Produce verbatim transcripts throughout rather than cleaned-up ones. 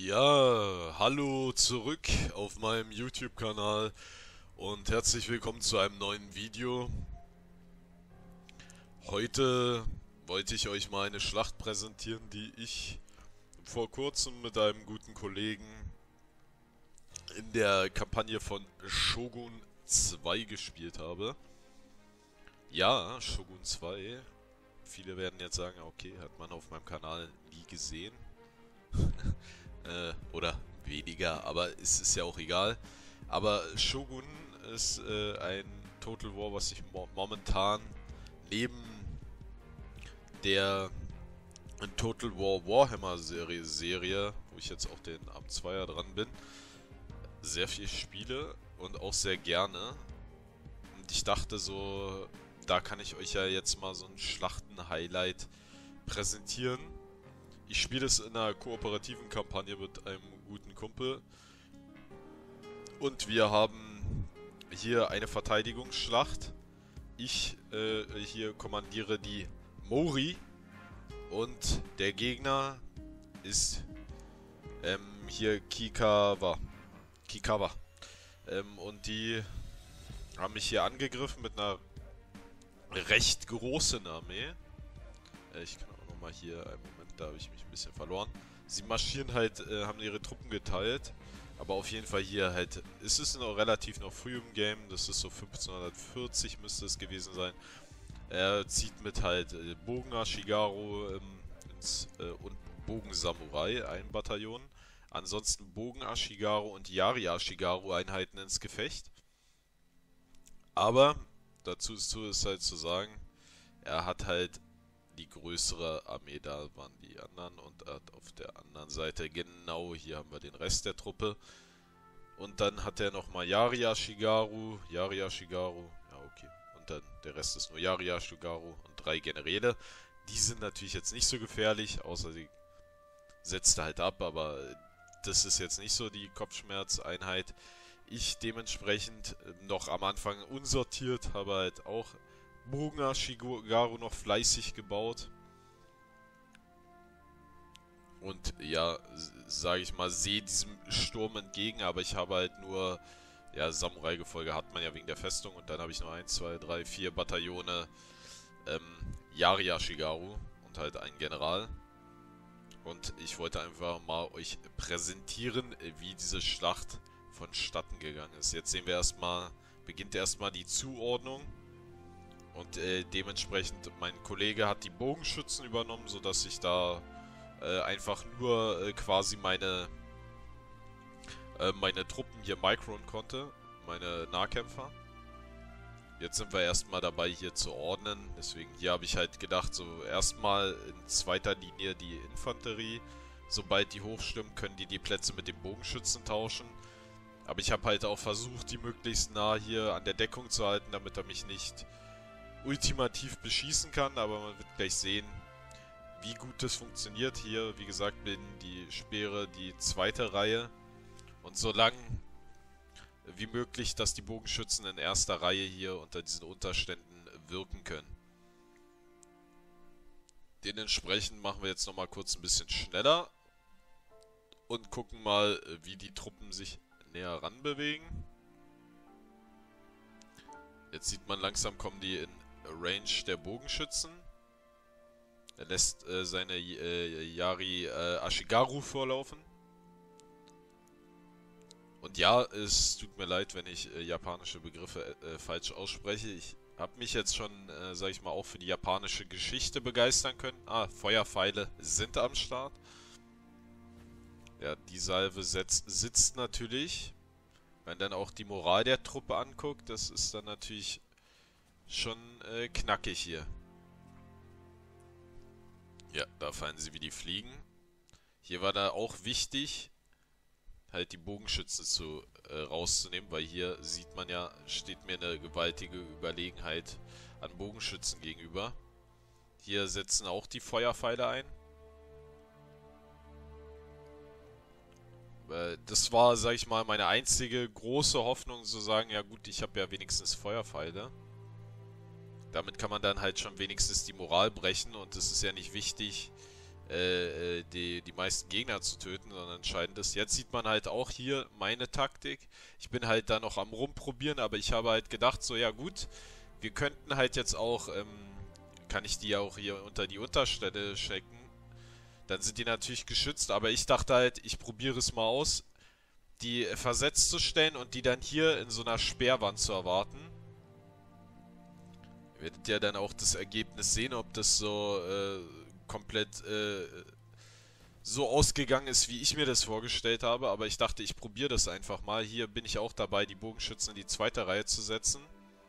Ja, hallo zurück auf meinem YouTube-Kanal und herzlich willkommen zu einem neuen Video. Heute wollte ich euch mal eine Schlacht präsentieren, die ich vor kurzem mit einem guten Kollegen in der Kampagne von Shogun zwei gespielt habe. Ja, Shogun zwei. Viele werden jetzt sagen, okay, hat man auf meinem Kanal nie gesehen. äh, oder weniger, aber es ist ja auch egal. Aber Shogun ist äh, ein Total War, was ich mo momentan neben der Total War Warhammer Serie, Serie, wo ich jetzt auch den am Zweier dran bin, sehr viel spiele und auch sehr gerne. Und ich dachte so, da kann ich euch ja jetzt mal so ein Schlachten-Highlight präsentieren. Ich spiele es in einer kooperativen Kampagne mit einem guten Kumpel. Und wir haben hier eine Verteidigungsschlacht. Ich äh, hier kommandiere die Mori. Und der Gegner ist ähm, hier Kikawa. Kikawa. Ähm, und die haben mich hier angegriffen mit einer recht großen Armee. Äh, ich kann auch nochmal hier, einen Moment, da habe ich mich ein bisschen verloren. Sie marschieren halt, äh, haben ihre Truppen geteilt. Aber auf jeden Fall hier halt, ist es noch relativ noch früh im Game. Das ist so fünfzehnhundertvierzig müsste es gewesen sein. Er zieht mit halt äh, Bogen Ashigaru ähm, ins, äh, und Bogen Samurai, ein Bataillon. Ansonsten Bogen Ashigaru und Yari Ashigaru Einheiten ins Gefecht. Aber dazu ist, ist halt zu sagen, er hat halt die größere Armee, da waren die anderen, und er hat auf der anderen Seite, genau hier haben wir den Rest der Truppe. Und dann hat er nochmal Yari Ashigaru, Yari Ashigaru, ja okay. Und dann der Rest ist nur Yari Ashigaru und drei Generäle. Die sind natürlich jetzt nicht so gefährlich, außer sie setzt halt ab, aber das ist jetzt nicht so die Kopfschmerzeinheit. Ich dementsprechend noch am Anfang unsortiert, habe halt auch Bogen Ashigaru noch fleißig gebaut. Und ja, sage ich mal, sehe diesem Sturm entgegen, aber ich habe halt nur, ja, Samurai-Gefolge hat man ja wegen der Festung, und dann habe ich noch eins, zwei, drei, vier Bataillone ähm, Yari Ashigaru und halt einen General. Und ich wollte einfach mal euch präsentieren, wie diese Schlacht vonstatten gegangen ist. Jetzt sehen wir erstmal, beginnt erstmal die Zuordnung. Und äh, dementsprechend, mein Kollege hat die Bogenschützen übernommen, sodass ich da äh, einfach nur äh, quasi meine äh, meine Truppen hier micron konnte, meine Nahkämpfer. Jetzt sind wir erstmal dabei hier zu ordnen, deswegen hier habe ich halt gedacht, so erstmal in zweiter Linie die Infanterie. Sobald die hochstimmen, können die die Plätze mit den Bogenschützen tauschen. Aber ich habe halt auch versucht, die möglichst nah hier an der Deckung zu halten, damit er mich nicht ultimativ beschießen kann, aber man wird gleich sehen, wie gut das funktioniert. Hier, wie gesagt, bilden die Speere die zweite Reihe. Und solange wie möglich, dass die Bogenschützen in erster Reihe hier unter diesen Unterständen wirken können. Dementsprechend machen wir jetzt nochmal kurz ein bisschen schneller und gucken mal, wie die Truppen sich näher ranbewegen. Jetzt sieht man, langsam kommen die in Range der Bogenschützen. Er lässt äh, seine äh, Yari äh, Ashigaru vorlaufen. Und ja, es tut mir leid, wenn ich äh, japanische Begriffe äh, falsch ausspreche. Ich habe mich jetzt schon, äh, sag ich mal, auch für die japanische Geschichte begeistern können. Ah, Feuerpfeile sind am Start. Ja, die Salve setzt, sitzt natürlich. Wenn dann auch die Moral der Truppe anguckt, das ist dann natürlich schon äh, knackig hier. Ja, da fallen sie wie die Fliegen. Hier war da auch wichtig, halt die Bogenschützen zu äh, rauszunehmen, weil hier sieht man ja, steht mir eine gewaltige Überlegenheit an Bogenschützen gegenüber. Hier setzen auch die Feuerpfeile ein. Äh, das war, sag ich mal, meine einzige große Hoffnung, zu sagen, ja gut, ich habe ja wenigstens Feuerpfeile. Damit kann man dann halt schon wenigstens die Moral brechen, und es ist ja nicht wichtig, äh, die, die meisten Gegner zu töten, sondern entscheidend ist. Jetzt sieht man halt auch hier meine Taktik. Ich bin halt da noch am rumprobieren, aber ich habe halt gedacht, so ja gut, wir könnten halt jetzt auch, ähm, kann ich die auch hier unter die Unterstelle stecken. Dann sind die natürlich geschützt, aber ich dachte halt, ich probiere es mal aus, die versetzt zu stellen und die dann hier in so einer Sperrwand zu erwarten. Ihr werdet ja dann auch das Ergebnis sehen, ob das so äh, komplett äh, so ausgegangen ist, wie ich mir das vorgestellt habe. Aber ich dachte, ich probiere das einfach mal. Hier bin ich auch dabei, die Bogenschützen in die zweite Reihe zu setzen.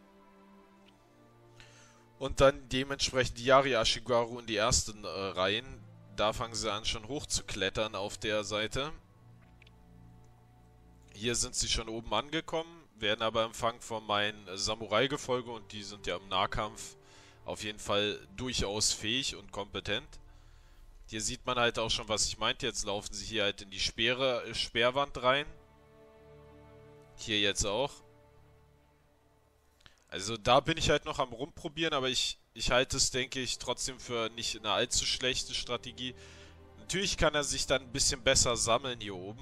Und dann dementsprechend die Yari Ashigaru in die ersten äh, Reihen. Da fangen sie an, schon hoch zu klettern auf der Seite. Hier sind sie schon oben angekommen, werden aber empfangen von meinen äh, Samurai-Gefolge und die sind ja im Nahkampf auf jeden Fall durchaus fähig und kompetent. Hier sieht man halt auch schon, was ich meinte. Jetzt laufen sie hier halt in die Speere, äh, Sperrwand rein. Hier jetzt auch. Also da bin ich halt noch am rumprobieren, aber ich, ich halte es, denke ich, trotzdem für nicht eine allzu schlechte Strategie. Natürlich kann er sich dann ein bisschen besser sammeln hier oben.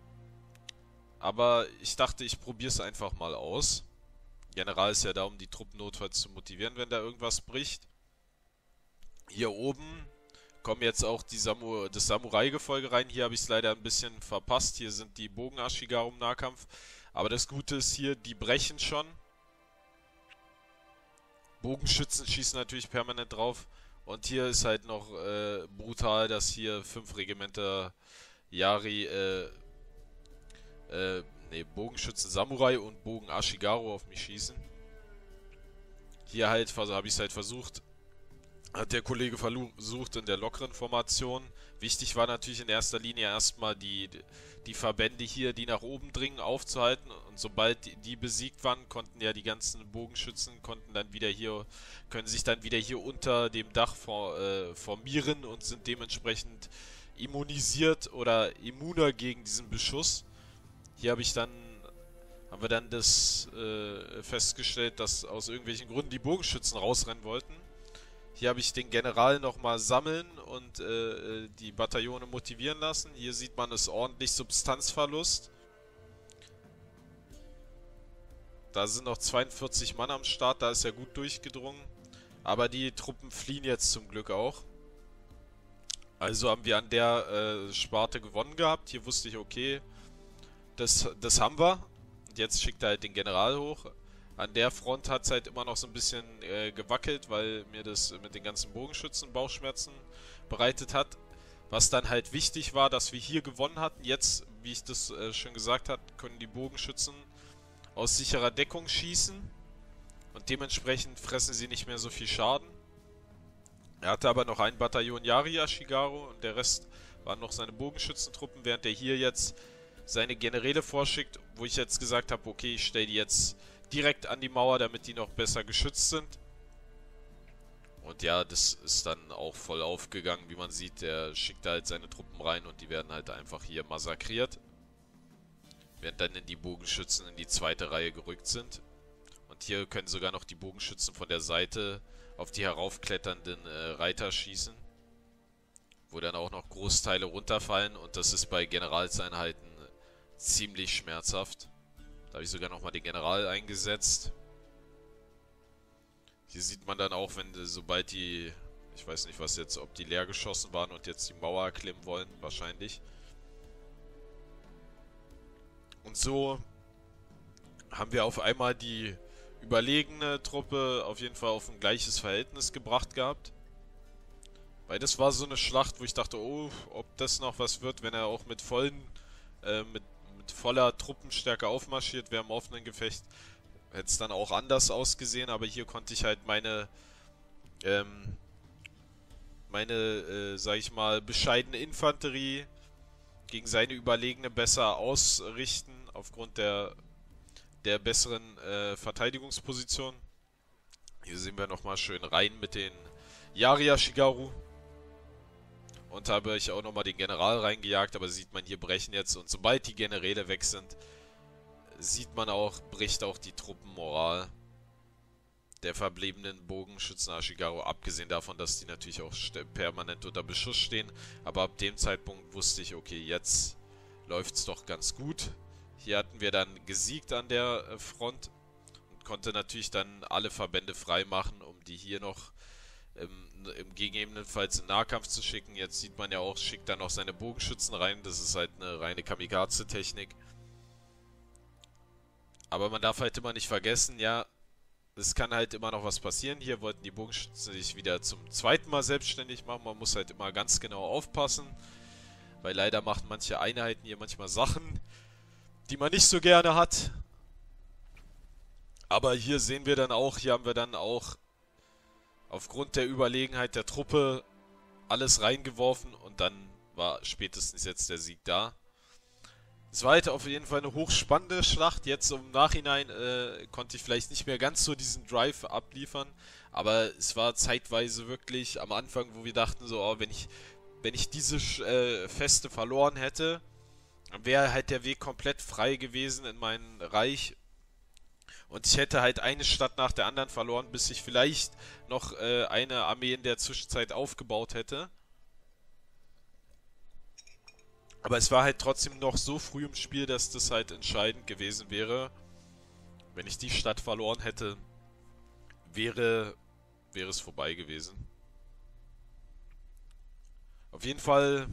Aber ich dachte, ich probiere es einfach mal aus. General ist ja da, um die Truppen notfalls zu motivieren, wenn da irgendwas bricht. Hier oben kommen jetzt auch die Samu das Samurai-Gefolge rein. Hier habe ich es leider ein bisschen verpasst. Hier sind die Bogen-Ashigaru im Nahkampf. Aber das Gute ist hier, die brechen schon. Bogenschützen schießen natürlich permanent drauf. Und hier ist halt noch äh, brutal, dass hier fünf Regimenter Yari, äh, äh, ne, Bogenschützen Samurai und Bogen Ashigaru auf mich schießen. Hier halt, also habe ich es halt versucht, hat der Kollege versucht in der lockeren Formation. Wichtig war natürlich in erster Linie erstmal die, die Verbände hier, die nach oben dringen, aufzuhalten. Und sobald die, die besiegt waren, konnten ja die ganzen Bogenschützen, konnten dann wieder hier, können sich dann wieder hier unter dem Dach for, äh, formieren und sind dementsprechend immunisiert oder immuner gegen diesen Beschuss. Hier habe ich dann, haben wir dann das äh, festgestellt, dass aus irgendwelchen Gründen die Bogenschützen rausrennen wollten. Hier habe ich den General nochmal sammeln und äh, die Bataillone motivieren lassen. Hier sieht man es ordentlich Substanzverlust. Da sind noch zweiundvierzig Mann am Start, da ist er gut durchgedrungen. Aber die Truppen fliehen jetzt zum Glück auch. Also haben wir an der äh, Sparte gewonnen gehabt. Hier wusste ich, okay, das, das haben wir. Und jetzt schickt er halt den General hoch. An der Front hat es halt immer noch so ein bisschen äh, gewackelt, weil mir das mit den ganzen Bogenschützen Bauchschmerzen bereitet hat. Was dann halt wichtig war, dass wir hier gewonnen hatten. Jetzt, wie ich das äh, schon gesagt habe, können die Bogenschützen aus sicherer Deckung schießen. Und dementsprechend fressen sie nicht mehr so viel Schaden. Er hatte aber noch ein Bataillon Yari Ashigaru und der Rest waren noch seine Bogenschützentruppen, während er hier jetzt seine Generäle vorschickt, wo ich jetzt gesagt habe, okay, ich stelle die jetzt direkt an die Mauer, damit die noch besser geschützt sind. Und ja, das ist dann auch voll aufgegangen, wie man sieht. Der schickt halt seine Truppen rein und die werden halt einfach hier massakriert. Während dann in die Bogenschützen in die zweite Reihe gerückt sind. Und hier können sogar noch die Bogenschützen von der Seite auf die heraufkletternden äh, Reiter schießen. Wo dann auch noch Großteile runterfallen und das ist bei Generalseinheiten ziemlich schmerzhaft. Da habe ich sogar nochmal den General eingesetzt. Hier sieht man dann auch, wenn sobald die, ich weiß nicht was jetzt, ob die leer geschossen waren und jetzt die Mauer erklimmen wollen, wahrscheinlich. Und so haben wir auf einmal die überlegene Truppe auf jeden Fall auf ein gleiches Verhältnis gebracht gehabt. Weil das war so eine Schlacht, wo ich dachte, oh, ob das noch was wird, wenn er auch mit vollen, äh, mit mit voller Truppenstärke aufmarschiert wäre im offenen Gefecht, hätte es dann auch anders ausgesehen, aber hier konnte ich halt meine, ähm, meine, äh, sag ich mal, bescheidene Infanterie gegen seine überlegene besser ausrichten, aufgrund der, der besseren äh, Verteidigungsposition. Hier sehen wir nochmal schön rein mit den Yari Ashigaru. Und habe ich auch nochmal den General reingejagt, aber sieht man, hier brechen jetzt. Und sobald die Generäle weg sind, sieht man auch, bricht auch die Truppenmoral. der verbliebenen Bogenschützen Ashigaru, abgesehen davon, dass die natürlich auch permanent unter Beschuss stehen. Aber ab dem Zeitpunkt wusste ich, okay, jetzt läuft es doch ganz gut. Hier hatten wir dann gesiegt an der äh, Front und konnte natürlich dann alle Verbände freimachen, um die hier noch im, im gegebenenfalls in Nahkampf zu schicken. Jetzt sieht man ja auch, schickt dann noch seine Bogenschützen rein. Das ist halt eine reine Kamikaze-Technik. Aber man darf halt immer nicht vergessen, ja, es kann halt immer noch was passieren. Hier wollten die Bogenschützen sich wieder zum zweiten Mal selbstständig machen. Man muss halt immer ganz genau aufpassen, weil leider machen manche Einheiten hier manchmal Sachen, die man nicht so gerne hat. Aber hier sehen wir dann auch, hier haben wir dann auch aufgrund der Überlegenheit der Truppe alles reingeworfen und dann war spätestens jetzt der Sieg da. Es war halt auf jeden Fall eine hochspannende Schlacht. Jetzt im Nachhinein äh, konnte ich vielleicht nicht mehr ganz so diesen Drive abliefern, aber es war zeitweise wirklich am Anfang, wo wir dachten so, oh, wenn ich wenn ich diese äh, Feste verloren hätte, wäre halt der Weg komplett frei gewesen in mein Reich. Und ich hätte halt eine Stadt nach der anderen verloren, bis ich vielleicht noch äh, eine Armee in der Zwischenzeit aufgebaut hätte. Aber es war halt trotzdem noch so früh im Spiel, dass das halt entscheidend gewesen wäre. Wenn ich die Stadt verloren hätte, wäre, wäre es vorbei gewesen. Auf jeden Fall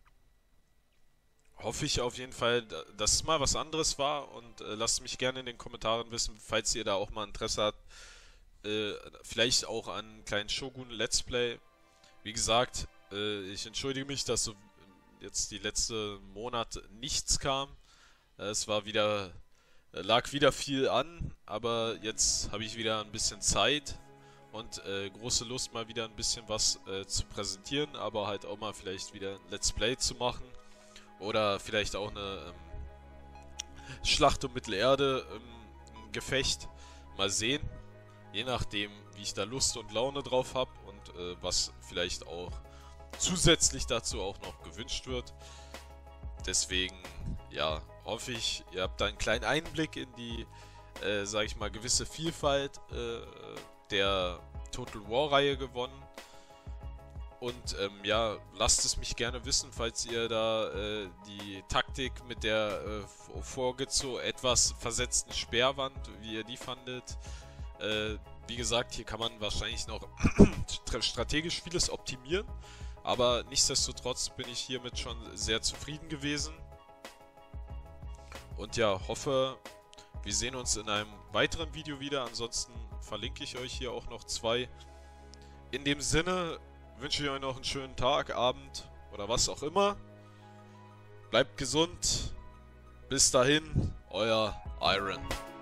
hoffe ich auf jeden Fall, dass es mal was anderes war und äh, lasst mich gerne in den Kommentaren wissen, falls ihr da auch mal Interesse habt. Äh, vielleicht auch an einen kleinen Shogun Let's Play. Wie gesagt, äh, ich entschuldige mich, dass so jetzt die letzten Monate nichts kam. Äh, es war wieder, äh, lag wieder viel an, aber jetzt habe ich wieder ein bisschen Zeit und äh, große Lust, mal wieder ein bisschen was äh, zu präsentieren, aber halt auch mal vielleicht wieder ein Let's Play zu machen. Oder vielleicht auch eine ähm, Schlacht um Mittelerde, ähm, ein Gefecht. Mal sehen. Je nachdem, wie ich da Lust und Laune drauf habe und äh, was vielleicht auch zusätzlich dazu auch noch gewünscht wird. Deswegen, ja, hoffe ich, ihr habt da einen kleinen Einblick in die, äh, sag ich mal, gewisse Vielfalt äh, der Total War Reihe gewonnen. Und ähm, ja, lasst es mich gerne wissen, falls ihr da äh, die Taktik mit der äh, vorgezo etwas versetzten Speerwand, wie ihr die fandet. Äh, wie gesagt, hier kann man wahrscheinlich noch strategisch vieles optimieren, aber nichtsdestotrotz bin ich hiermit schon sehr zufrieden gewesen. Und ja, hoffe, wir sehen uns in einem weiteren Video wieder. Ansonsten verlinke ich euch hier auch noch zwei. In dem Sinne wünsche ich euch noch einen schönen Tag, Abend oder was auch immer. Bleibt gesund. Bis dahin, euer Iron.